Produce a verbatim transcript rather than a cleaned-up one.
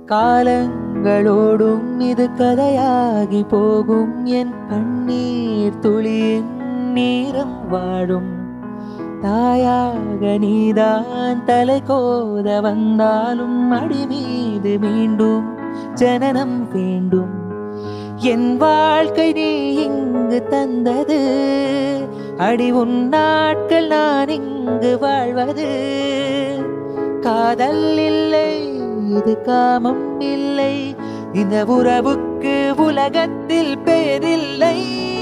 காலங்களோடும் இது கதையாகி போகும். என் கண்ணீர் துளியின் நீரம் வாடும். தாயாக நீதான் தலை கோத வந்தாலும் அடி மீது மீண்டும் ஜனனம் வேண்டும். என் வாழ்க்கை நீ இங்கு தந்தது, அடி உன் நாட்கள் நான் இங்கு வாழ்வது. காதல் இல்லை, இது காமம் இல்லை, இந்த உறவுக்கு உலகத்தில் பேரில்லை.